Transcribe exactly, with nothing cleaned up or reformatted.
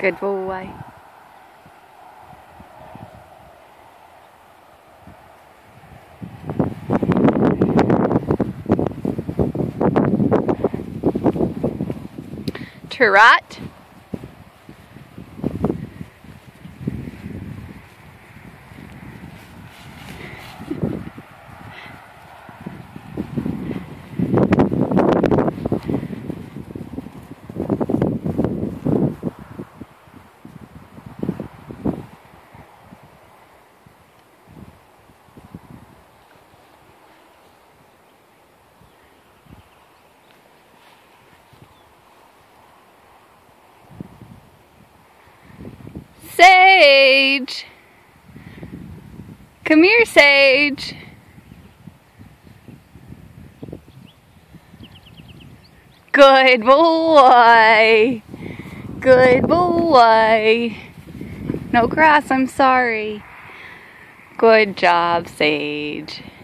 Good boy. Trot. Sage! Come here, Sage. Good boy. Good boy. No grass, I'm sorry. Good job, Sage.